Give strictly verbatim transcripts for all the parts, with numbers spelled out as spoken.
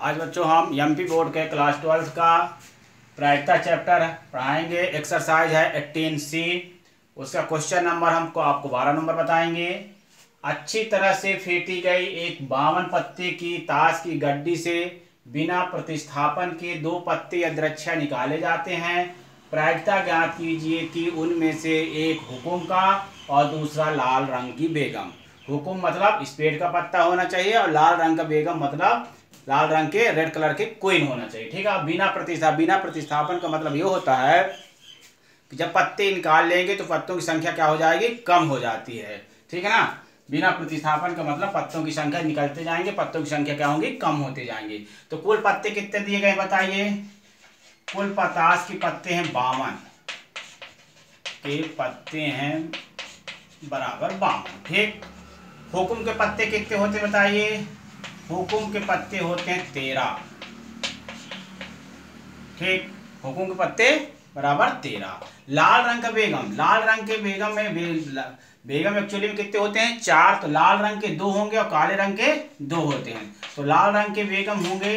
आज बच्चों हम एमपी बोर्ड के क्लास ट्वेल्थ का प्रायिकता चैप्टर पढ़ाएंगे। एक्सरसाइज है एटीन सी। उसका क्वेश्चन नंबर हमको आपको बारह नंबर बताएंगे। अच्छी तरह से फेंटी गई एक बावन पत्ते की ताश की गड्डी से बिना प्रतिस्थापन के दो पत्ते अद्रक्षा निकाले जाते हैं। प्रायिकता ज्ञात कीजिए कि उनमें से एक हुकुम का और दूसरा लाल रंग की बेगम। हुकुम मतलब स्पेड का पत्ता होना चाहिए और लाल रंग का बेगम मतलब लाल रंग के रेड कलर के क्वीन होना चाहिए। ठीक है। बिना प्रतिस्थापन बिना प्रतिस्थापन का मतलब ये होता है कि जब पत्ते निकाल लेंगे तो पत्तों की संख्या क्या हो जाएगी, कम हो जाती है। ठीक है ना। बिना प्रतिस्थापन का मतलब पत्तों की संख्या निकलते जाएंगे, पत्तों की संख्या क्या होंगी, कम होते जाएंगे। तो कुल पत्ते कितने दिए गए बताइए। कुल पचास के पत्ते हैं बावन के पत्ते हैं बराबर बावन। ठीक। हुकुम के पत्ते कितने होते बताइए। हुकुम के पत्ते होते हैं तेरह। ठीक। हुकुम के पत्ते बराबर तेरह। लाल रंग का बेगम, लाल रंग के बेगम में बे, बेगम एक्चुअली में कितने होते हैं, चार। तो लाल रंग के दो होंगे और काले रंग के दो होते हैं। तो लाल रंग के बेगम होंगे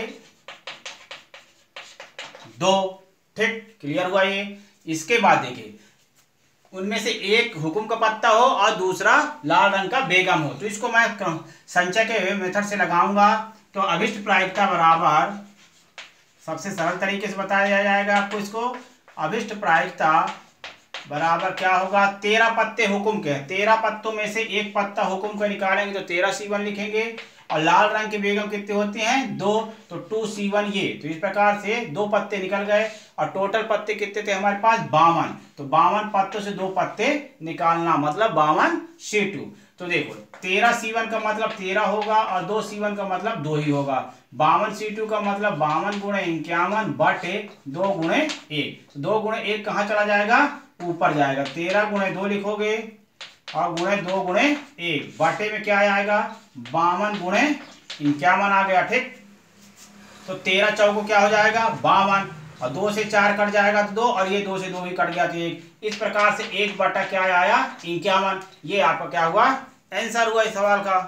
दो। ठीक। क्लियर हुआ ये। इसके बाद देखिए उनमें से एक हुकुम का पत्ता हो और दूसरा लाल रंग का बेगम हो। तो इसको मैं संचय के मेथड से लगाऊंगा। तो अभिष्ट प्रायिकता बराबर, सबसे सरल तरीके से बताया जाएगा आपको इसको। अभिष्ट प्रायिकता बराबर क्या होगा, तेरह पत्ते हुकुम के हैं, तेरह पत्तों में से एक पत्ता हुकुम का निकालेंगे तो तेरह सी वन लिखेंगे। और लाल रंग के बेगम कितने होते हैं, दो। तो टू सी वन ये। तो इस प्रकार से दो पत्ते निकल गए और टोटल पत्ते कितने थे हमारे पास, बावन। तो बावन पत्तों से दो पत्ते निकालना मतलब बावन सी टू। तो देखो तेरह सी वन का मतलब तेरह होगा और दो सी वन का मतलब दो ही होगा। बावन सी टू का मतलब बावन गुणे इक्यावन बटे दो गुणे एक। दो गुणे एक कहाँ चला जाएगा, ऊपर जाएगा। तेरह गुणे दो लिखोगे और गुणे दो गुणे एक, बटे में क्या आएगा, बावन गुणे इक्यावन आ गया। ठीक। तो तेरह चौको क्या हो जाएगा, बावन। और दो से चार कट जाएगा तो दो, और ये दो से दो भी कट गया तो एक। इस प्रकार से एक बटा क्या आया, इक्यावन। ये आपका क्या हुआ, आंसर हुआ इस सवाल का।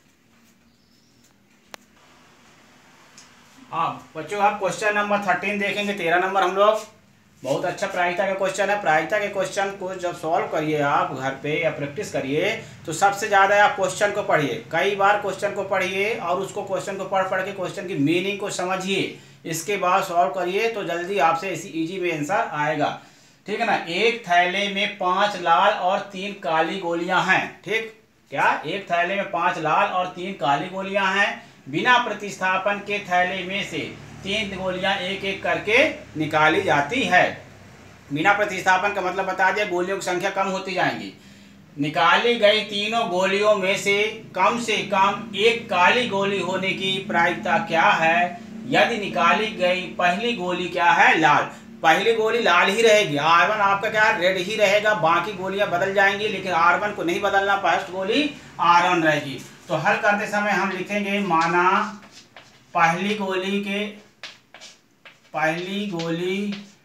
हाँ बच्चों, आप क्वेश्चन नंबर थर्टीन देखेंगे। तेरह नंबर हम लोग, बहुत अच्छा प्रायिकता का क्वेश्चन है। प्रायिकता के क्वेश्चन को जब सॉल्व करिए आप घर पे या प्रैक्टिस करिए तो सबसे ज़्यादा आप क्वेश्चन को पढ़िए, कई बार क्वेश्चन को पढ़िए और उसको क्वेश्चन को पढ़ पढ़ के क्वेश्चन की मीनिंग को समझिए। इसके बाद सॉल्व करिए तो जल्दी आपसे इसी इजी में आंसर आएगा। ठीक है ना। एक थैले में पाँच लाल और तीन काली गोलियाँ हैं। ठीक। क्या, एक थैले में पाँच लाल और तीन काली गोलियाँ हैं। बिना प्रतिस्थापन के थैले में से तीन गोलियां एक एक करके निकाली जाती है। बिना प्रतिस्थापन का मतलब बता दिया, गोलियों की संख्या कम होती जाएंगी। निकाली गई तीनों गोलियों में से कम से कम एक काली गोली होने की प्रायिकता क्या है। यदि निकाली गई पहली गोली क्या है, लाल, पहली गोली लाल ही रहेगी। आर वन आपका क्या रेड ही रहेगा, बाकी गोलियां बदल जाएंगी लेकिन आर वन को नहीं बदलना, फर्स्ट गोली आर वन रहेगी। तो हल करते समय हम लिखेंगे, माना पहली गोली के पहली गोली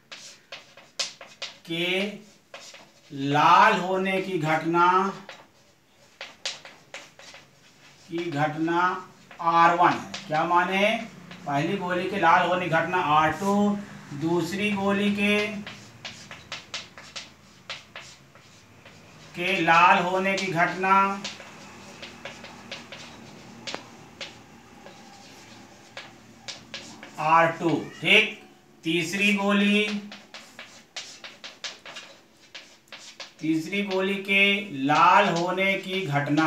के लाल होने की घटना की घटना आर वन है। क्या माने, पहली गोली के लाल होने की घटना आर टू, दूसरी गोली के के लाल होने की घटना आर टू। ठीक। तीसरी गोली तीसरी गोली के लाल होने की घटना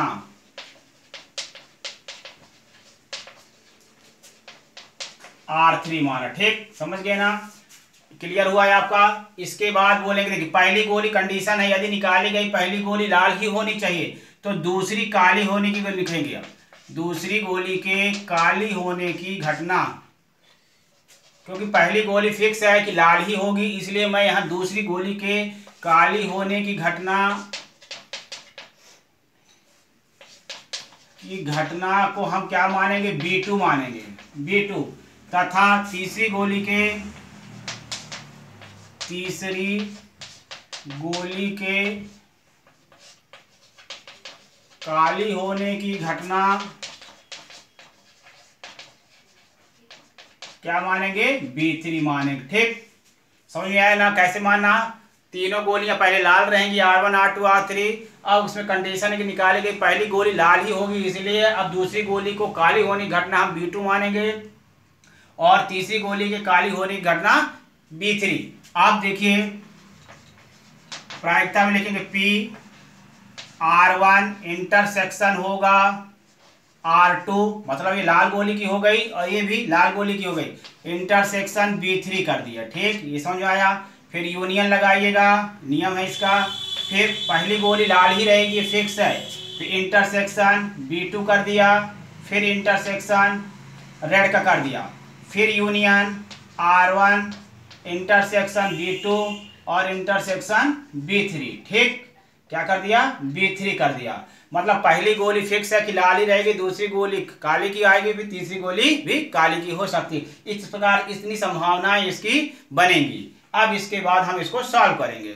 आर थ्री माना। ठीक। समझ गए ना, क्लियर हुआ है आपका। इसके बाद बोलेंगे, देखिए पहली गोली कंडीशन है, यदि निकाली गई पहली गोली लाल ही होनी चाहिए तो दूसरी काली होने की लिखेंगे। अब दूसरी गोली के काली होने की घटना, क्योंकि पहली गोली फिक्स है कि लाल ही होगी, इसलिए मैं यहां दूसरी गोली के काली होने की घटना की घटना को हम क्या मानेंगे, बी टू मानेंगे, बी टू। तथा तीसरी गोली के तीसरी गोली के काली होने की घटना क्या मानेंगे, बी थ्री मानेंगे। ठीक, समझ में आया ना कैसे मानना। तीनों गोलियां पहले लाल रहेंगी, R one R two R three. अब उसमें कंडीशन की निकाली गई, पहली गोली लाल ही होगी इसलिए अब दूसरी गोली को काली होने की घटना हम बी टू मानेंगे और तीसरी गोली के काली होने की घटना बी थ्री। आप देखिए प्रायिकता में लिखेंगे पी आर वन इंटरसेक्शन होगा आर टू, मतलब ये लाल गोली की हो गई और ये भी लाल गोली की हो गई, इंटरसेक्शन बी थ्री कर दिया। ठीक, ये समझ में आया। फिर यूनियन लगाइएगा, नियम है इसका। फिर पहली गोली लाल ही रहेगी, फिक्स है। फिर इंटरसेक्शन बी टू कर दिया, फिर इंटरसेक्शन रेड का कर दिया, फिर union R one intersection B two और इंटरसेक्शन बी थ्री। ठीक, क्या कर दिया, बी थ्री कर दिया। मतलब पहली गोली फिक्स है कि लाल ही रहेगी, दूसरी गोली काली की आएगी, फिर तीसरी गोली भी काली की हो सकती है। इस प्रकार इतनी संभावनाएं इसकी बनेंगी। अब इसके बाद हम इसको सॉल्व करेंगे।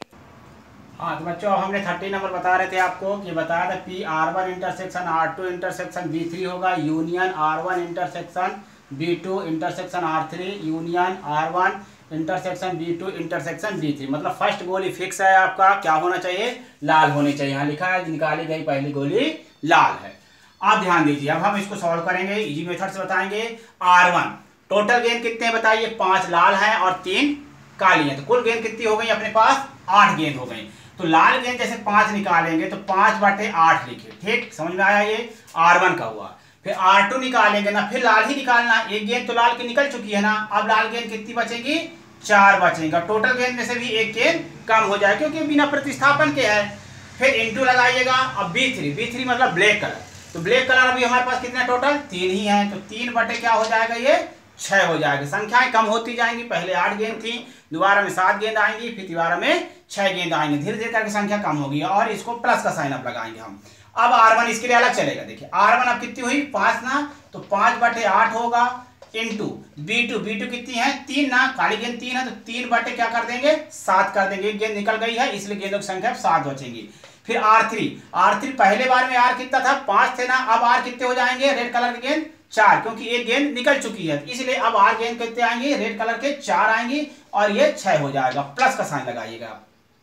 हाँ तो बच्चों हमने थर्टी नंबर बता रहे थे आपको कि बताया था P R one intersection R two intersection B three होगा, union R one intersection B two intersection R three, union R one intersection B two intersection B three. मतलब फर्स्ट गोली फिक्स है, आपका क्या होना चाहिए, लाल होनी चाहिए। यहाँ लिखा है निकाली गई पहली गोली लाल है। आप ध्यान दीजिए, अब हम इसको सॉल्व करेंगे, इजी मेथड से बताएंगे। आर वन टोटल गेंद कितने हैं बताइए, पांच लाल हैं और तीन काली हैं, तो कुल गेंद कितनी हो गई अपने पास, आठ गेंद हो गई। तो लाल गेंद जैसे पांच निकालेंगे तो पांच बटे आठ लिखे। ठीक, समझ में आया, ये आर वन का हुआ। फिर आर टू निकालेंगे ना, फिर लाल ही निकालना, एक गेंद तो लाल की निकल चुकी है ना, अब लाल गेंद कितनी बचेगी, चार बचेगा। टोटल गेंद में से भी एक गेंद कम हो जाए क्योंकि बिना प्रतिस्थापन के है। फिर इंटू लगाइएगा, अब बी थ्री, बी थ्री मतलब ब्लैक कलर, तो ब्लैक कलर अभी हमारे पास कितना टोटल, तीन ही है, तो तीन बटे क्या हो जाएगा, ये छह हो जाएगा। संख्याएं कम होती जाएंगी, पहले आठ गेंद थी, दोबारा में सात गेंद आएंगी, फिर दोबारा में छह गेंद आएंगे, धीरे धीरे करके संख्या कम होगी और इसको प्लस का साइन अप लगाएंगे हम। अब आर वन इसके लिए अलग चलेगा। देखिए आर वन अब कितनी हुई, पांच ना, तो पांच बटे आठ होगा into B two, B two कितनी है, तीन ना, काली गेंद तीन है, तो तीन बटे क्या कर देंगे, सात कर देंगे। एक गेंद निकल गई है इसलिए गेंदों की संख्या सात बचेंगी। फिर आर थ्री, आर थ्री पहले बार में आर कितना था, पांच थे ना, अब आर कितने हो जाएंगे, रेड कलर की गेंद चार, क्योंकि एक गेंद निकल चुकी है इसलिए अब आर गेंद कितने आएंगे, रेड कलर के चार आएंगी और ये छह हो जाएगा, प्लस का साइन लगाइएगा।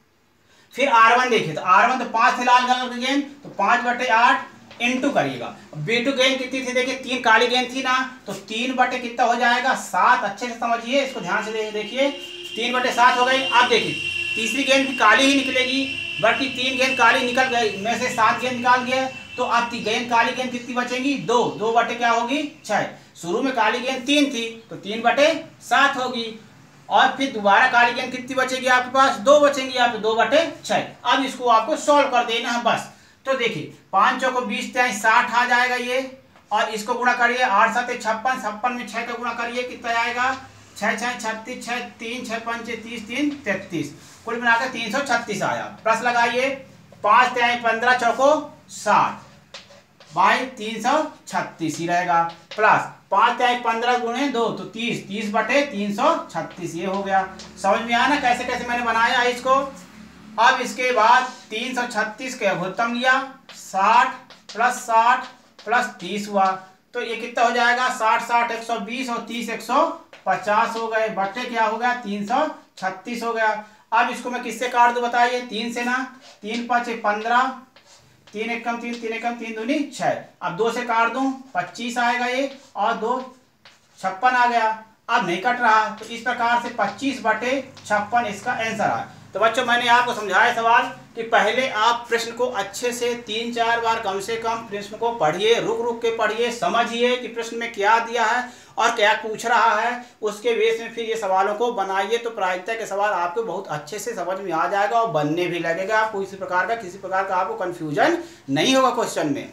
फिर आर वन देखिए, तो आर वन तो पांच थे लाल कलर की गेंद, तो पांच बटे आठ इंटू करिएगा। बी टू गेंद कितनी थी, देखिए तीन काली गेंद थी ना, तो तीन बटे कितना हो जाएगा, सात। अच्छे से समझिए इसको, ध्यान से देखिए, तीन बटे सात हो गई। अब देखिए तीसरी गेंद भी काली ही निकलेगी, बल्कि तीन गेंद काली निकल गई, में से सात गेंद निकाल गया, तो अब गेंद काली गेंद कितनी बचेंगी, दो, दो बटे क्या होगी, छह। शुरू में काली गेंद तीन थी तो तीन बटे सात होगी, और फिर दोबारा काली गेंद कितनी बचेगी आपके पास, दो बचेंगी, आप दो बटे छह। अब इसको आपको सॉल्व कर देना है बस। तो देखिए पांच चौको बीस त्याई साठ आ जाएगा ये, और इसको गुणा करिए, आठ सात छप्पन, छप्पन में छह का गुणा करिए, कितना आएगा, छह छह छत्तीस, छह तीन छह पंचे तीस, तीन तैतीस, कुल मिलाकर तीन सौ छत्तीस आया। प्लस लगाइए, पांच त्याई पंद्रह चौको साठ बाई तीन सौ छत्तीस ही रहेगा, प्लस पांच त्याई पंद्रह गुणे दो तो तीस, तीस बटे तीन सौ छत्तीस, ये हो गया। समझ में आया ना कैसे कैसे मैंने बनाया है इसको। अब इसके बाद तीन सौ छत्तीस के अघोत्तम लिया, साठ प्लस साठ प्लस तीस हुआ, तो ये कितना हो जाएगा, साठ साठ एक सौ बीस और तीस एक सौ पचास हो गए, बटे क्या हो गया, तीन सौ छत्तीस हो गया। अब इसको मैं किससे काट दूं बताइए, तीन से ना, तीन पाँच पंद्रह, तीन एक कम तीन, तीन एक कम तीन दूनी छह, अब दो से काट दूं पच्चीस आएगा ये, और दो छप्पन आ गया। अब नहीं कट रहा, तो इस प्रकार से पच्चीस बटे छप्पन इसका आंसर आया। तो बच्चों मैंने आपको समझाया सवाल कि पहले आप प्रश्न को अच्छे से तीन चार बार कम से कम प्रश्न को पढ़िए, रुक रुक के पढ़िए, समझिए कि प्रश्न में क्या दिया है और क्या पूछ रहा है, उसके बेस में फिर ये सवालों को बनाइए, तो प्रायिकता के सवाल आपको बहुत अच्छे से समझ में आ जाएगा और बनने भी लगेगा। आपको किसी प्रकार का किसी प्रकार का आपको कन्फ्यूजन नहीं होगा क्वेश्चन में।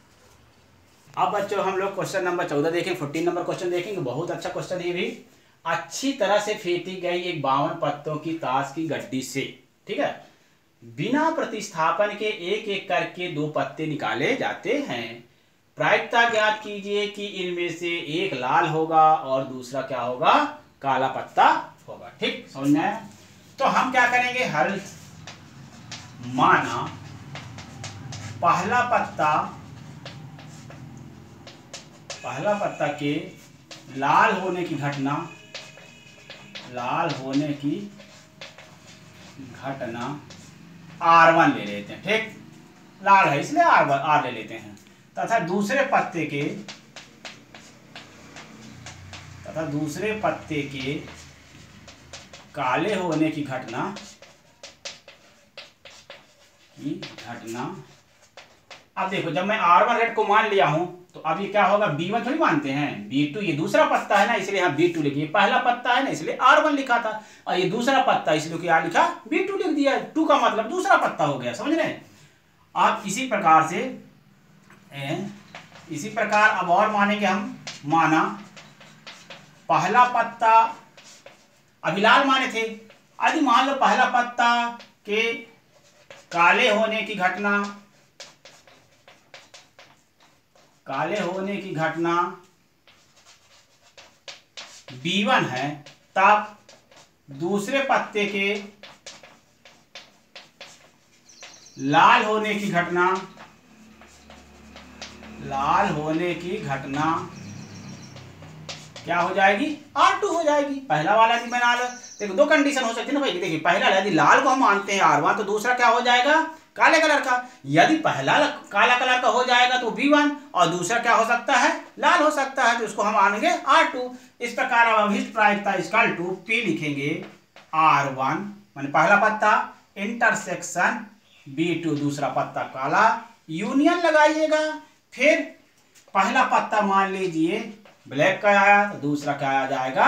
अब बच्चों हम लोग क्वेश्चन नंबर चौदह देखें, फोर्टीन नंबर क्वेश्चन देखेंगे। बहुत अच्छा क्वेश्चन है भी। अच्छी तरह से फेंटी गई एक बावन पत्तों की ताश की गड्डी से, ठीक है, बिना प्रतिस्थापन के एक एक करके दो पत्ते निकाले जाते हैं। प्रायिकता ज्ञात कीजिए कि इनमें से एक लाल होगा और दूसरा क्या होगा, काला पत्ता होगा। ठीक, समझ में आया। तो हम क्या करेंगे, हल माना पहला पत्ता पहला पत्ता के लाल होने की घटना लाल होने की घटना आर वन ले लेते हैं, ठीक, लाल है इसलिए आर आर ले लेते हैं, तथा दूसरे पत्ते के तथा दूसरे पत्ते के काले होने की घटना की घटना अब देखो, जब मैं आर वन रेड को मान लिया हूं तो अब ये क्या होगा, बी वन थोड़ी मानते हैं, बी टू, ये दूसरा पत्ता है ना इसलिए हम बी टू लिखिए, पहला पत्ता है ना इसलिए आर वन लिखा था, और ये दूसरा पत्ता इसलिए क्या लिखा, बी टू लिख दिया, टू का मतलब दूसरा पत्ता हो गया, समझ रहे हैं। अब इसी प्रकार से ए, इसी प्रकार अब और मानेंगे हम, माना पहला पत्ता अभी लाल माने थे, यदि मान लो पहला पत्ता के काले होने की घटना काले होने की घटना बी वन है, तब दूसरे पत्ते के लाल होने की घटना लाल होने की घटना क्या हो जाएगी, आर टू हो जाएगी। पहला वाला भी बना लो, देखो दो कंडीशन हो सकती है ना भाई, देखिए पहला यदि लाल को हम मानते हैं आर वन, तो दूसरा क्या हो जाएगा, काले कलर का, यदि पहला काला कलर का हो जाएगा तो बी वन, और दूसरा क्या हो सकता है, लाल हो सकता है, तो उसको हम मानेंगे आर टू। इस प्रकार अब अभिष्ट प्रायिकता इक्वल टू पी लिखेंगे, आर वन माने पहला पत्ता इंटरसेक्शन बी टू दूसरा पत्ता काला, यूनियन लगाइएगा, फिर पहला पत्ता मान लीजिए ब्लैक का आया तो दूसरा क्या आ जाएगा,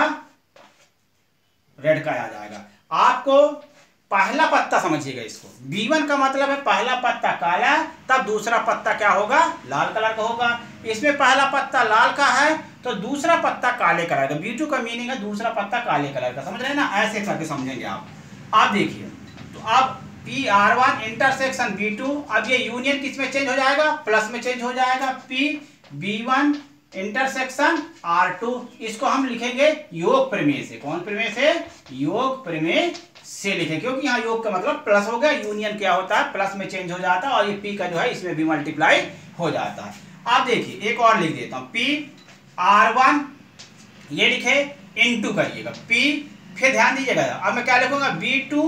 रेड का आ जाएगा। आपको पहला पत्ता समझिएगा, इसको बी वन का मतलब है पहला पत्ता काला, तब दूसरा पत्ता क्या होगा, लाल कलर का होगा। इसमें पहला पत्ता लाल का है तो दूसरा पत्ता काले कलर का, बी टू का मीनिंग है दूसरा पत्ता काले कलर का, समझ रहे हैं ना, ऐसे करके समझेंगे आप। आप देखिए, तो अब P R one intersection B two, अब ये यूनियन किस में चेंज हो जाएगा, प्लस में चेंज हो जाएगा, P B one intersection R two, इसको हम लिखेंगे योग प्रमेय से। कौन प्रमेय से, योग प्रमेय से लिखें, क्योंकि यहाँ योग का मतलब प्लस हो गया, यूनियन क्या होता है, प्लस में चेंज हो जाता है, और ये पी का जो है इसमें भी मल्टीप्लाई हो जाता है। आप देखिए एक और लिख देता हूं, पी आर वन ये लिखे, इनटू करिएगा पी, फिर ध्यान दीजिएगा अब मैं क्या लिखूंगा, B two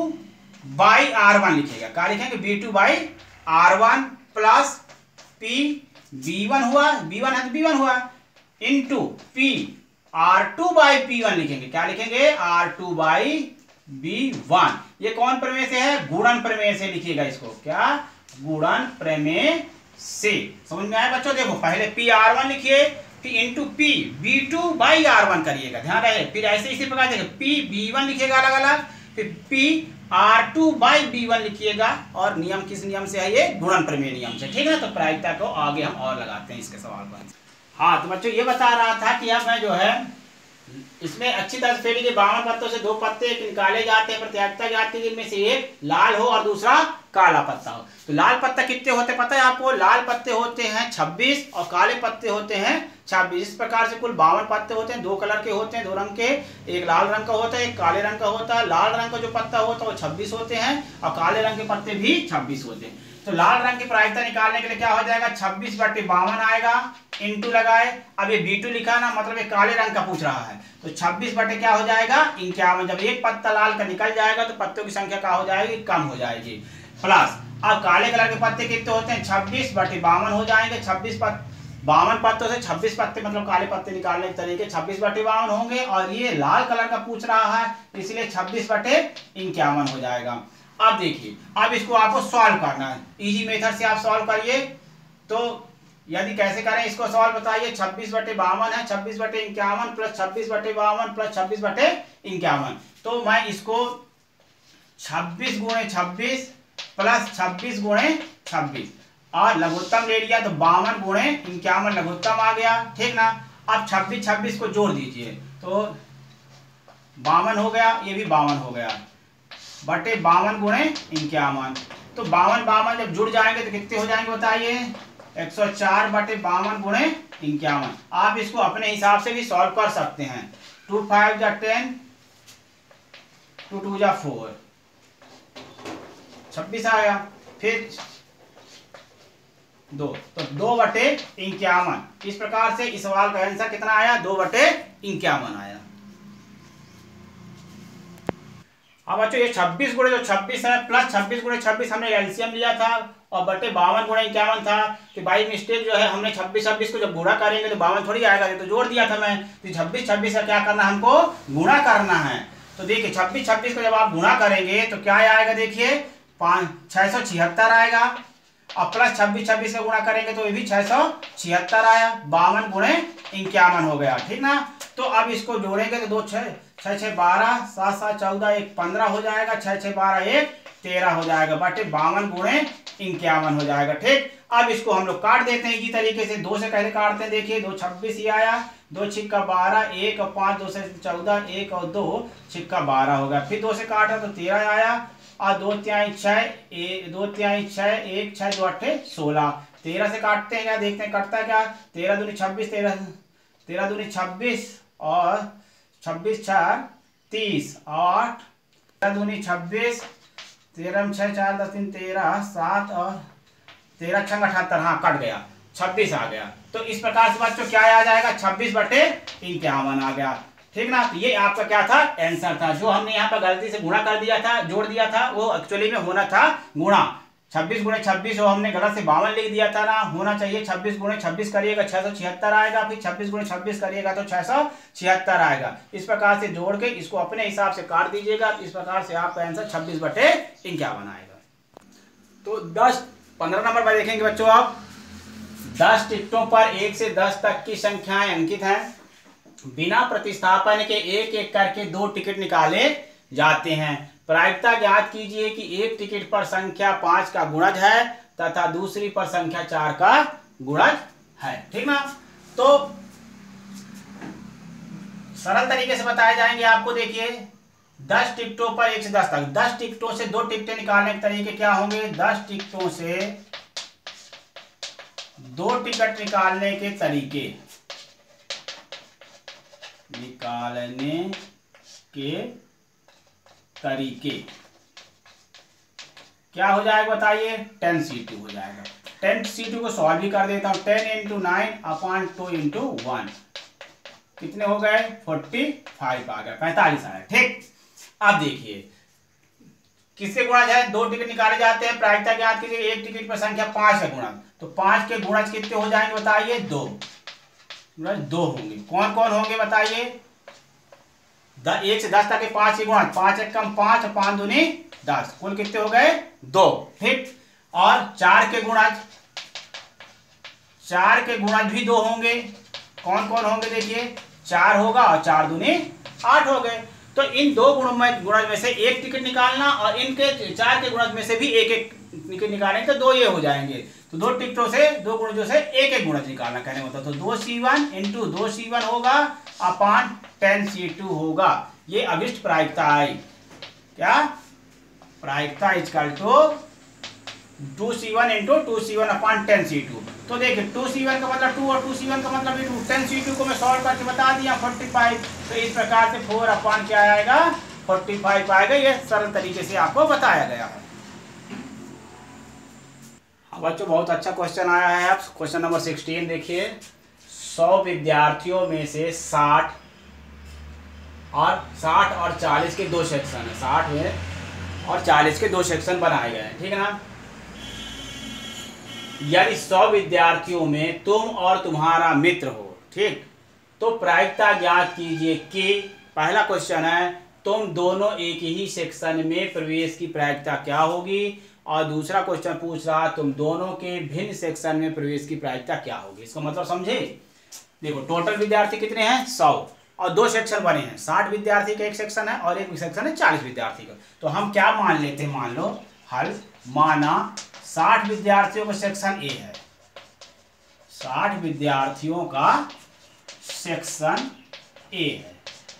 by R one लिखिएगा, क्या लिखेंगे, B two by R one plus P B one हुआ, बी वन है तो बी वन हुआ, into P R two by P one लिखेंगे, क्या लिखेंगे, R two by B one. ये कौन प्रमेय से है, गुणन प्रमेय से लिखिएगा इसको, क्या, गुणन प्रमेय से। समझ में आया बच्चों, देखो पहले पी आर वन लिखिए, फिर into P B two by R one करिएगा, ध्यान रहे, फिर ऐसे इसी प्रकार देखिए पी बी वन लिखिएगा अलग अलग, फिर P R two by B one लिखिएगा, और नियम किस नियम से है, ये गुणन प्रमेय नियम से, ठीक है। तो प्रायिकता को आगे हम और लगाते हैं इसके सवाल पर। हाँ तो बच्चों ये बता रहा था कि अब मैं जो है इसमें अच्छी तरह से फेरी के बावन पत्तों से दो पत्ते निकाले जाते हैं, प्रायिकता जाती है, इनमें से एक लाल हो और दूसरा काला पत्ता हो। तो लाल पत्ता कितने होते पता है आपको, लाल पत्ते होते हैं छब्बीस और काले पत्ते होते हैं छब्बीस। इस प्रकार से कुल बावन पत्ते होते हैं, दो कलर के होते हैं, दो रंग के, एक लाल रंग का होता है एक काले रंग का होता है। लाल रंग का जो पत्ता होता है वो छब्बीस होते हैं और काले रंग के पत्ते भी छब्बीस होते हैं। तो लाल रंग की प्रायिकता निकालने के लिए क्या हो जाएगा, छब्बीस बटे बावन आएगा, इंटू लगाए, अब ये बी टू लिखा ना, मतलब ये काले रंग का पूछ रहा है, तो छब्बीस बटे क्या हो जाएगा इक्यावन। जब एक पत्ता लाल का निकल जाएगा तो पत्तों की संख्या क्या हो जाएगी, कम हो जाएगी, प्लस अब काले कलर के पत्ते कितने होते हैं, छब्बीस बटे बावन हो जाएंगे। छब्बीस पत्ते बावन पत्तों से छब्बीस पत्ते मतलब काले पत्ते निकालने के तरीके छब्बीस बटे बावन होंगे, और ये लाल कलर का पूछ रहा है इसलिए छब्बीस बटे इक्यावन हो जाएगा। अब देखिए, अब इसको आपको सॉल्व करना है, इजी मेथड से आप सॉल्व करिए। तो यदि कैसे करें इसको सॉल्व बताइए, छब्बीस बटे बावन है, छब्बीस बटे इक्यावन प्लस छब्बीस बटे बावन प्लस छब्बीस बटे इक्यावन, तो मैं इसको छब्बीस गुणे छब्बीस प्लस छब्बीस गुणे छब्बीस और लघुत्तम ले लिया तो बावन गुणे इक्यावन लघुत्तम आ गया, ठीक ना। अब छब्बीस छब्बीस को जोड़ दीजिए तो बावन हो गया, ये भी बावन हो गया, बटे बावन गुणे इक्यावन, तो बावन बावन जब जुड़ जाएंगे तो कितने हो जाएंगे बताइए, एक सौ चार बटे बावन गुणे इक्यावन। आप इसको अपने हिसाब से भी सॉल्व कर सकते हैं, टू फाइव जा टेन, टू टू जा फोर, छब्बीस आया, फिर दो, तो दो बटे इक्यावन। इस प्रकार से इस सवाल का आंसर कितना आया? दो बटे इक्यावन आया। अब बच्चों ये छब्बीस गुणे जो छब्बीस है प्लस छब्बीस गुणे छब्बीस हमने एलसीएम लिया था और बटे बावन गुणे इक्यावन था। तो भाई मिस्टेक जो है हमने छब्बीस छब्बीस को जब गुणा करेंगे तो बावन थोड़ी आएगा, ये तो जोड़ दिया था मैं। तो छब्बीस छब्बीस का क्या करना है? हमको गुणा करना है। तो देखिए छब्बीस छब्बीस को जब आप गुणा करेंगे तो क्या आएगा? देखिए पाँच छः सौ छिहत्तर आएगा और प्लस छब्बीस छब्बीस का गुणा करेंगे तो ये भी छः सौ छिहत्तर आया। बावन गुणे इक्यावन हो गया, ठीक ना। तो अब इसको जोड़ेंगे तो दो छः छः छः बारह, सात सात चौदह, एक पंद्रह हो जाएगा, छः छः बारह एक तेरह हो जाएगा, बटे बावन गुणे इक्यावन हो जाएगा, ठीक। अब इसको हम लोग काट देते हैं इसी तरीके से, दो से पहले काटते हैं। देखिए दो छब्बीस ही आया, दो छिक्का बारह, एक और पाँच, दो से चौदह, एक और दो छिक्का बारह हो गया। फिर दो से काटा तो तेरह आया और दो त्याई छः, दो त्याई छः, एक छः दो अट्ठे सोलह। तेरह से काटते हैं क्या? देखते हैं कटता है क्या। तेरह दूनी छब्बीस, तेरह तेरह दूनी छब्बीस और छब्बीस चार तीस, आठ तेरह दूनी छब्बीस, तेरह छः चार दस तीन तेरह, सात और तेरह छंग अठहत्तर, हाँ कट गया, छब्बीस आ गया। तो इस प्रकार से बच्चों क्या आ जाएगा? छब्बीस बटे इक्यावन आ गया, ठीक ना। तो ये आपका क्या था? आंसर था। जो हमने यहाँ पर गलती से गुणा कर दिया था, जोड़ दिया था, वो एक्चुअली में होना था गुणा। छब्बीस गुणे छब्बीस, वो हमने गलत से बावन लिख दिया था ना, होना चाहिए छब्बीस गुणे छब्बीस करिएगा छह सौ छिहत्तर आएगा, फिर छब्बीस गुणे छब्बीस करिएगा तो छह सौ छिहत्तर आएगा। इस प्रकार से जोड़ के इसको अपने हिसाब से काट दीजिएगा। इस प्रकार से आपका आंसर छब्बीस बटे इक्यावन आएगा। तो दस पंद्रह नंबर पर देखेंगे बच्चों आप, दस टिकटों पर एक से दस तक की संख्याएं अंकित हैं। बिना प्रतिस्थापन के एक एक करके दो टिकट निकाले जाते हैं। प्रायिकता ज्ञात कीजिए कि एक टिकट पर संख्या पांच का गुणज है तथा दूसरी पर संख्या चार का गुणज है, ठीक ना। तो सरल तरीके से बताए जाएंगे आपको। देखिए दस टिकटों पर एक से दस तक, दस टिकटों से दो टिकटें निकालने के तरीके क्या होंगे? दस टिकटों से दो टिकट निकालने के तरीके निकालने के तरीके क्या हो जाएगा बताइए? टेन सी टू हो जाएगा। टेन सी टू को सॉल्व भी कर देता हूं। Ten into nine upon two into one कितने हो गए? फोर्टी फाइव आ गया, पैंतालीस आया, ठीक। अब देखिए किसके गुणज है? दो टिकट निकाले जाते हैं। प्रायिकता ज्ञात कीजिए, एक टिकट पर संख्या पांच का गुणज, तो पांच के गुणज कितने हो जाएंगे बताइए? दो, दो होंगे। कौन कौन होंगे बताइए? एक से दस तक के पांच के गुणज, पांच एक कम पांच, पांच दूनी दस, कुल कितने हो गए? दो, ठीक। और चार के गुणज, चार के गुणज भी दो होंगे। कौन कौन होंगे? देखिए चार होगा और चार दूनी आठ हो गए। तो इन दो गुणों में गुणज में से एक टिकट निकालना और इनके चार के गुणज में से भी एक एक टिकट निकालेंगे तो दो ये हो जाएंगे। तो दो टिकटों से दो गुणजों से एक एक गुणज निकालना कहने होता। तो दो सी वन इंटू दो सी वन होगा अपॉन टेन सी टू होगा। ये अभिष्ट प्रायिकता आई। क्या प्रायिकता equal two two C one into two C one upon ten C two. तो देखिए टू सी वन का मतलब टू और टू सी वन का मतलब भी टू। टेन सी टू को मैं सॉल्व करके बता दिया फोर्टी फाइव। तो इस प्रकार से फोर अपॉन क्या आएगा? फोर्टी फाइव आएगा। ये सरल तरीके से आपको बताया गया है। हाँ बच्चों बहुत अच्छा क्वेश्चन आया है। आप क्वेश्चन नंबर सिक्सटीन देखिए। सौ विद्यार्थियों में से साठ और साठ और चालीस के दो सेक्शन है। साठ में और चालीस के दो सेक्शन बनाए गए हैं, ठीक है ना। यदि सौ विद्यार्थियों में तुम और तुम्हारा मित्र हो, ठीक, तो प्रायिकता ज्ञात कीजिए कि पहला क्वेश्चन है तुम दोनों एक ही सेक्शन में प्रवेश की प्रायिकता क्या होगी, और दूसरा क्वेश्चन पूछ रहा तुम दोनों के भिन्न सेक्शन में प्रवेश की प्रायिकता क्या होगी। इसका मतलब समझे। देखो टोटल विद्यार्थी कितने हैं? सौ और दो सेक्शन बने हैं। साठ विद्यार्थी का एक सेक्शन है और एक सेक्शन है चालीस विद्यार्थी का। तो हम क्या मान लेते हैं? मान लो हल माना साठ विद्यार्थियों का सेक्शन ए है। साठ विद्यार्थियों का सेक्शन ए है,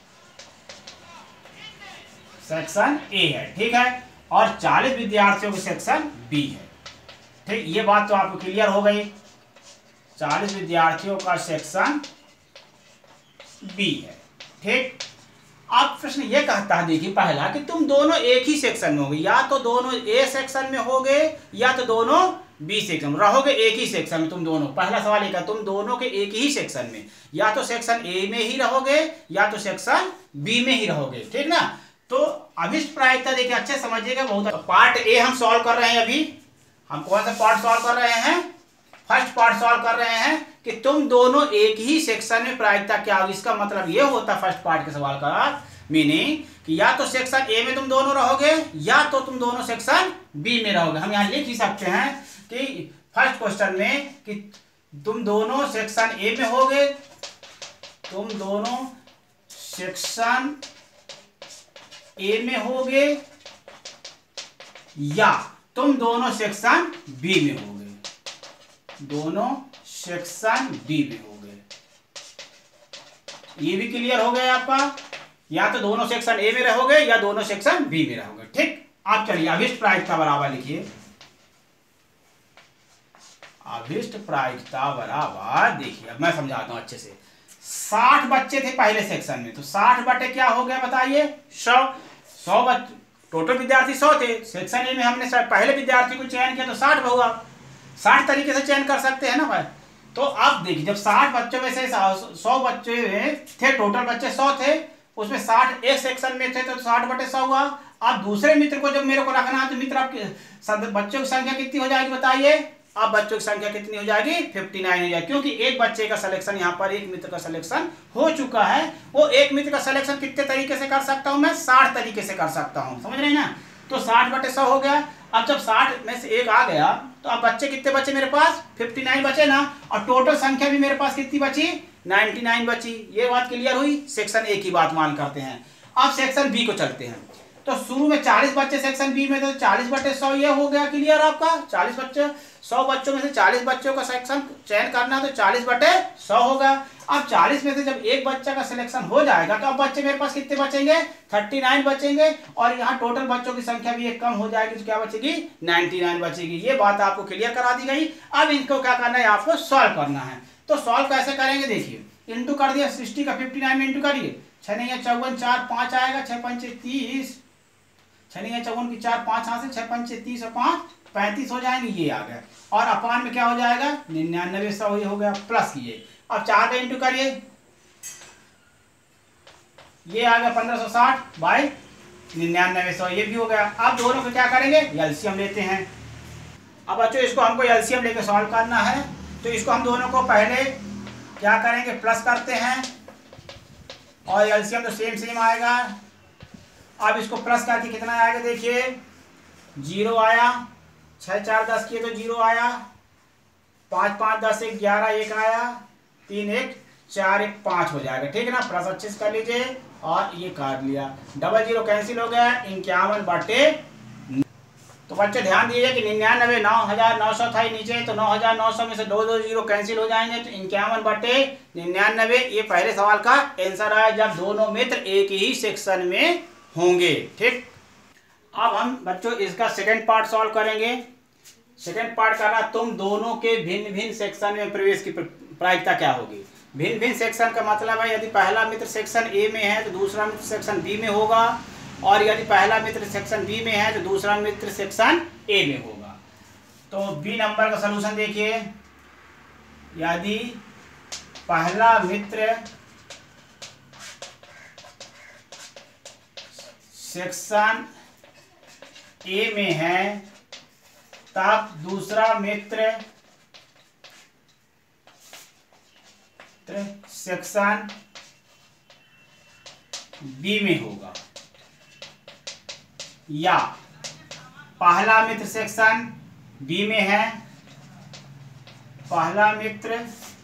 सेक्शन ए है, ठीक है। और चालीस विद्यार्थियों का सेक्शन बी है, ठीक। ये बात तो आपको क्लियर हो गई। चालीस विद्यार्थियों का सेक्शन बी है, ठीक। अब प्रश्न ये कहता है, देखिए पहला कि तुम दोनों एक ही सेक्शन में होगे, या तो दोनों ए सेक्शन में होगे या तो दोनों बी सेक्शन में रहोगे, एक ही सेक्शन में तुम दोनों। पहला सवाल एक है, तुम दोनों के एक ही सेक्शन में, या तो सेक्शन ए में ही रहोगे या तो सेक्शन बी में ही रहोगे, ठीक ना। तो अभिष्ट प्रायिकता देखिए अच्छे समझिएगा बहुत। पार्ट ए हम सॉल्व कर रहे हैं। अभी हम कौन सा पार्ट सॉल्व कर रहे हैं? फर्स्ट पार्ट सॉल्व कर रहे हैं कि तुम दोनों एक ही सेक्शन में प्रायिकता क्या होगी। इसका मतलब ये होता है फर्स्ट पार्ट के सवाल का मीनिंग कि या तो सेक्शन ए में तुम दोनों रहोगे या तो तुम दोनों सेक्शन बी में रहोगे। हम यहाँ लिख ही सकते हैं कि फर्स्ट क्वेश्चन में कि तुम दोनों सेक्शन ए में होगे, तुम दोनों सेक्शन ए में होगे या तुम दोनों सेक्शन बी में होगे, दोनों सेक्शन बी में होगे। ये भी क्लियर हो गया आपका, या तो दोनों सेक्शन ए में रहोगे या दोनों सेक्शन बी में रहोगे, ठीक। आप चलिए अभिष्ट प्रायिकता बराबर लिखिए। अभिष्ट प्रायिकता बराबर देखिए, अब मैं समझाता हूं अच्छे से। साठ बच्चे थे पहले सेक्शन में, तो साठ बटे क्या हो गया बताइए? सौ। सौ बच्चे टोटल विद्यार्थी सौ थे, सेक्शन ए में हमने पहले विद्यार्थी को चयन किया तो साठ हुआ। साठ तरीके से चयन कर सकते हैं ना भाई। तो आप देखिए जब साठ बच्चों में से सौ बच्चे थे, टोटल बच्चे सौ थे, उसमें साठ एक सेक्शन में थे तो साठ बटे सौ हुआ। अब दूसरे मित्र को जब मेरे को रखना है तो मित्र आपके बच्चों की संख्या कितनी हो जाएगी बताइए? अब बच्चों की संख्या कितनी हो जाएगी? उनसठ हो जाएगी, क्योंकि एक बच्चे का सिलेक्शन यहाँ पर एक मित्र का सिलेक्शन हो चुका है। वो एक मित्र का सिलेक्शन कितने तरीके से कर सकता हूँ मैं? साठ तरीके से कर सकता हूँ, समझ रहे हैं ना। तो साठ बटे सौ हो गया। अब जब साठ में से एक आ गया तो अब बच्चे कितने बचे मेरे पास? उनसठ बचे ना, और टोटल संख्या भी मेरे पास कितनी बची? निन्यानवे बची। ये बात क्लियर हुई। सेक्शन ए की बात मान करते हैं। अब सेक्शन बी को चलते हैं। तो शुरू में चालीस बच्चे सेक्शन बी में थे, तो चालीस बटे सौ ये हो गया क्लियर आपका। चालीस बच्चे, सौ बच्चों में से चालीस बच्चों का सेक्शन चयन करना, तो चालीस बटे सौ होगा। अब चालीस में से जब एक बच्चा का सिलेक्शन हो जाएगा तो अब बच्चे मेरे पास कितने बचेंगे? उनतालीस बचेंगे, और यहाँ टोटल बच्चों की संख्या भी एक कम हो जाएगी तो क्या बचेगी? निन्यानवे बचेगी। ये बात आपको क्लियर करा दी गई। अब इनको क्या करना है? आपको सॉल्व करना है। तो सॉल्व कैसे करेंगे देखिए, इंटू कर दिया सिक्सटी का फिफ्टी नाइन में इंटू करिए, छः नहीं चौवन, चार पाँच आएगा, छः पंचे तीस, छः नहीं चौवन की चार पाँच हाथ से, छः पंचे तीस और पाँच पैंतीस हो जाएंगे, ये आ गया। और अपान में क्या हो जाएगा? निन्यानवे सौ ये हो गया, प्लस कीजिए। अब चार का इंटू करिए, ये आ गया पंद्रह सौ साठ बाई निन्यानवे सौ, ये भी हो गया। अब दोनों को क्या करेंगे? एलसीएम लेते हैं। अब बच्चों इसको हमको एलसीएम लेके सॉल्व करना है, तो इसको हम दोनों को पहले क्या करेंगे? प्लस करते हैं, और एलसीएम तो सेम सेम आएगा। अब इसको प्लस करके कितना आएगा देखिए? जीरो आया, छः चार दस किए तो जीरो आया, पाँच पाँच दस एक ग्यारह, एक आया, तीन एक चार, एक पाँच हो जाएगा, ठीक है ना। प्लस अच्छे से कर लीजिए, और ये काट लिया, डबल जीरो कैंसिल हो गया, इक्यावन बटे। तो बच्चे ध्यान दीजिए कि निन्यानवे नौ हजार नौ सौ था नीचे, तो नौ हजार नौ सौ में से दो दो जीरो कैंसिल हो जाएंगे, तो इक्यावन बटे निन्यानवे ये पहले सवाल का आंसर आया, जब दोनों मित्र एक ही सेक्शन में होंगे, ठीक। अब हम बच्चों इसका सेकंड पार्ट सॉल्व करेंगे। सेकंड पार्ट करना, तुम दोनों के भिन्न भिन्न सेक्शन में प्रवेश की प्रायिकता क्या होगी। भिन्न भिन्न सेक्शन का मतलब है यदि पहला मित्र सेक्शन ए में है तो दूसरा मित्र सेक्शन बी में होगा, और यदि पहला मित्र सेक्शन बी में है तो दूसरा मित्र सेक्शन ए में होगा। तो बी नंबर का सलूशन देखिए, यदि पहला मित्र सेक्शन ए में है तब दूसरा मित्र सेक्शन बी में होगा, या पहला मित्र सेक्शन बी में है, पहला मित्र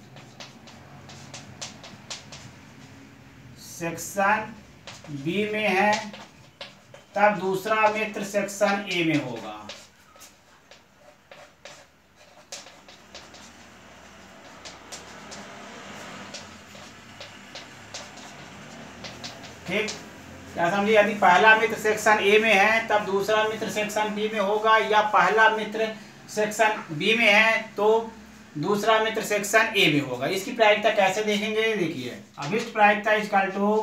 सेक्शन बी में है तब दूसरा मित्र सेक्शन ए में होगा। ठीक, क्या समझिए? यदि पहला मित्र सेक्शन ए में है तब दूसरा मित्र सेक्शन बी में होगा, या पहला मित्र सेक्शन बी में है तो दूसरा मित्र सेक्शन ए में होगा। इसकी प्रायिकता कैसे देखेंगे देखिए, अभिष्ट प्रायिकता इक्वल टू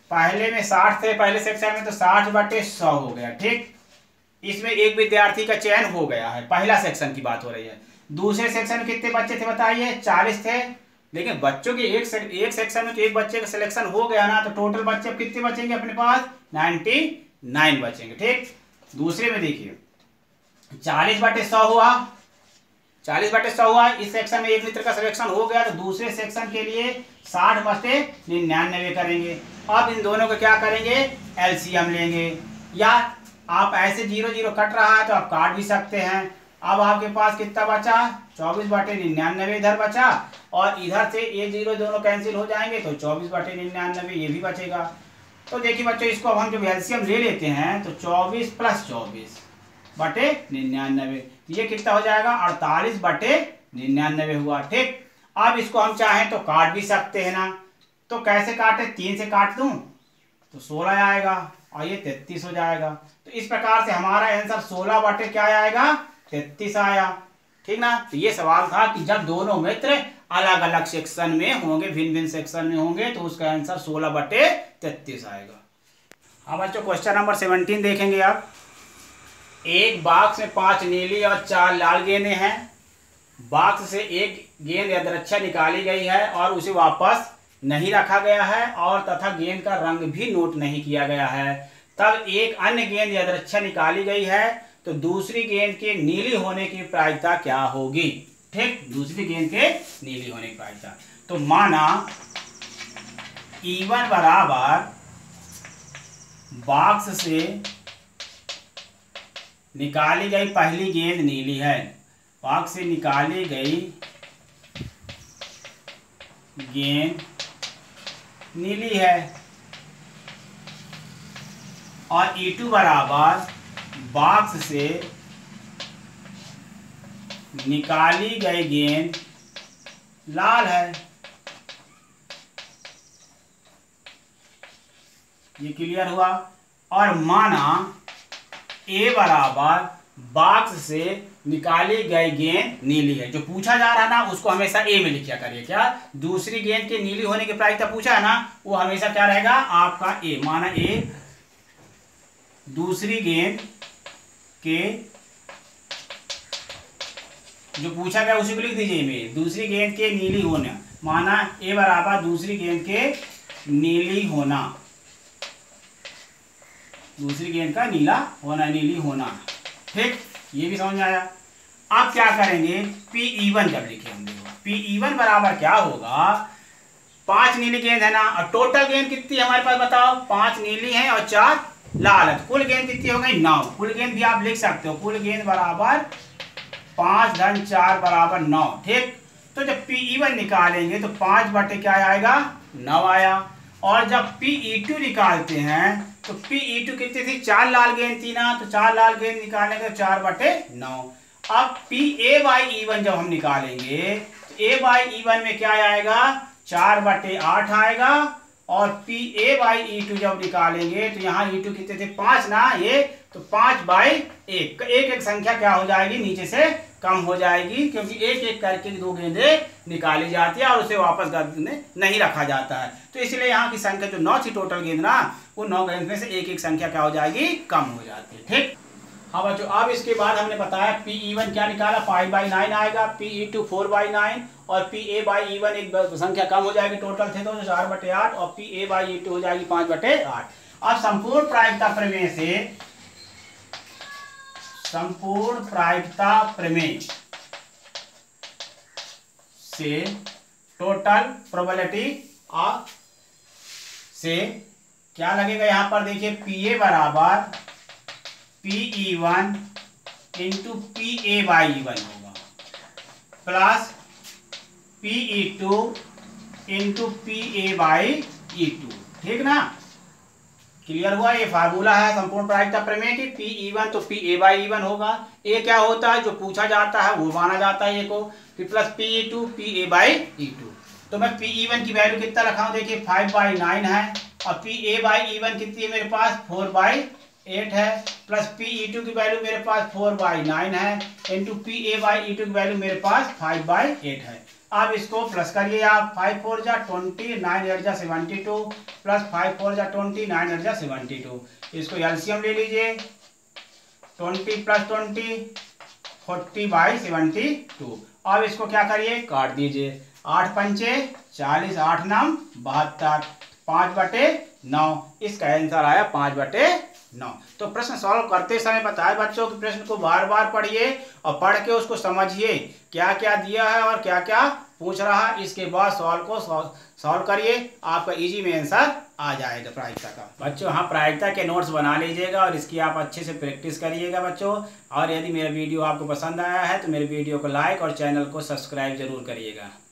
पहले में साठ थे पहले सेक्शन में, तो साठ बटे सौ हो गया। ठीक, इसमें एक विद्यार्थी का चयन हो गया है, पहला सेक्शन की बात हो रही है। दूसरे सेक्शन में कितने बच्चे थे बताइए, चालीस थे, लेकिन बच्चों के एक से, एक सेक्शन में तो एक बच्चे का सिलेक्शन हो गया ना, तो टोटल बच्चे अब कितने बचेंगे अपने पास, निन्यानवे बचेंगे। ठीक, दूसरे में देखिए चालीस बटे सौ हुआ, चालीस बटे सौ हुआ, इस सेक्शन में एक मित्र का सिलेक्शन हो गया, तो दूसरे सेक्शन के लिए साठ बटे निन्यानवे करेंगे। अब इन दोनों को क्या करेंगे, एलसीएम लेंगे, या आप ऐसे जीरो जीरो कट रहा है तो आप काट भी सकते हैं। अब आपके पास कितना बचा, चौबीस बटे निन्यानवे इधर बचा, और इधर से ये जीरो दोनों कैंसिल हो जाएंगे, तो चौबीस बटे निन्यानवे ये भी बचेगा। तो देखिए बच्चों, इसको अब हम जब एलसीएम ले लेते हैं तो चौबीस प्लस चौबीस बटे निन्यानवे, ये कितना हो जाएगा, अड़तालीस बटे निन्यानवे हुआ। ठीक, अब इसको हम चाहें तो काट भी सकते हैं ना, तो कैसे काटे, तीन से काट दूं तो सोलह आएगा, और ये तैतीस हो जाएगा। तो इस प्रकार से हमारा आंसर सोलह बटे क्या आएगा, तैतीस आया। ठीक ना, तो ये सवाल था कि जब दोनों मित्र अलग अलग सेक्शन में होंगे, भिन्न भिन्न सेक्शन में होंगे, तो उसका आंसर सोलह बटे तैतीस आएगा। अब बच्चों क्वेश्चन नंबर सेवनटीन देखेंगे आप। एक बॉक्स में पांच नीली और चार लाल गेंदें हैं। बॉक्स से एक गेंद यदृच्छा निकाली गई है और उसे वापस नहीं रखा गया है, और तथा गेंद का रंग भी नोट नहीं किया गया है। तब एक अन्य गेंद यदृच्छा निकाली गई है, तो दूसरी गेंद के नीली होने की प्रायिकता क्या होगी। ठीक, दूसरी गेंद के नीली होने की प्रायिकता, तो माना ई वन बराबर बॉक्स से निकाली गई पहली गेंद नीली है, बॉक्स से निकाली गई गेंद नीली है, और ई टू बराबर बॉक्स से निकाली गई गेंद लाल है। ये क्लियर हुआ। और माना ए बराबर बॉक्स से निकाली गई गेंद नीली है। जो पूछा जा रहा है ना उसको हमेशा ए में लिखा करिए। क्या, दूसरी गेंद के नीली होने की प्रायिकता पूछा है ना, वो हमेशा क्या रहेगा आपका ए। माना ए दूसरी गेंद के, जो पूछा गया उसी को लिख दीजिए में, दूसरी गेंद के नीली होना। माना ए बराबर दूसरी गेंद के नीली होना, दूसरी गेंद का नीला होना, नीली होना। ठीक, ये भी समझ में आया। अब क्या करेंगे, पी ई वन जब लिखे हम देखो, पी ई वन बराबर क्या होगा, पांच नीली गेंद है ना, और टोटल गेंद कितनी है हमारे पास बताओ, पांच नीली है और चार लाल है, तो कुल गेंद कितनी हो गई, नौ। कुल गेंद भी आप लिख सकते हो, कुल गेंद बराबर पांच धन चार बराबर नौ। ठीक, तो जब पी ई वन निकालेंगे तो पांच बटे क्या आएगा, नौ आया। और जब पी ई टू निकालते हैं तो पी ई टू कितनी थी, चार लाल गेंद थी ना, तो चार लाल गेंद निकालेंगे तो चार बटे नौ। अब P A by E one जब हम निकालेंगे तो ए बाई ई वन में क्या आएगा, चार बटे आठ आएगा। और P A by E two जब निकालेंगे तो यहाँ ई टू कितने थे, पांच ना, ये तो पांच बाई एक, एक एक संख्या क्या हो जाएगी, नीचे से कम हो जाएगी, क्योंकि एक एक करके दो गेंदे निकाली जाती है और उसे वापस गेंद नहीं रखा जाता है। तो इसलिए यहाँ की संख्या जो नौ थी टोटल गेंद ना, वो नौ गेंद में से एक एक संख्या क्या हो जाएगी, कम हो जाती है। ठीक, हाँ बच्चों, अब इसके बाद हमने बताया पी ई वन क्या निकाला, फाइव बाई नाइन आएगा, P E two four by nine, और P A by E one एक संख्या कम हो जाएगी, टोटल थे तो चार बटे आठ, और P A by E two हो जाएगी पांच बटे आठ। अब संपूर्ण प्रायिकता प्रमेय से, संपूर्ण प्रायिकता प्रमेय से टोटल प्रोबेबिलिटी ऑफ से क्या लगेगा, यहां पर देखिए पी ए बराबर P E one into P A by E one होगा, plus P E two into P A by E two. ठीक ना, क्लियर हुआ। ये फार्मूला है संपूर्ण प्रायिकता प्रमेय की, पी ई वन तो P A by E one होगा, ए क्या होता है जो पूछा जाता है वो माना जाता है ए को, फिर plus P E two P A by E two. तो मैं पी ई वन की वैल्यू कितना रखा हूं, देखिए फाइव बाई नाइन है, और P A by E one कितनी है मेरे पास, फोर बाई एट है, प्लस पी ई टू की वैल्यू मेरे पास फोर बाई नाइन है, into P A by E two की वैल्यू मेरे पास फाइव बाई एट है। अब इसको प्लस करिए आप, फाइव फोर जा ट्वेंटी, नाइन एट जा seventy two, plus five four जा ट्वेंटी, नाइन एट जा सेवेंटी टू। इसको एलसीएम ले लीजिए, twenty plus twenty forty by seventy two. अब इसको क्या करिए, काट दीजिए, आठ पंचे चालीस, आठ नाम बहत्तर, पाँच बटे नौ। इसका आंसर आया पाँच बटे नौ। तो प्रश्न सॉल्व करते समय बताए बच्चों कि प्रश्न को बार बार पढ़िए और पढ़ के उसको समझिए क्या क्या दिया है और क्या क्या पूछ रहा है। इसके बाद सॉल्व को सॉल्व करिए, आपका इजी में आंसर आ जाएगा प्रायिकता का। बच्चों हाँ, प्रायिकता के नोट्स बना लीजिएगा और इसकी आप अच्छे से प्रैक्टिस करिएगा बच्चों। और यदि मेरा वीडियो आपको पसंद आया है तो मेरे वीडियो को लाइक और चैनल को सब्सक्राइब जरूर करिएगा।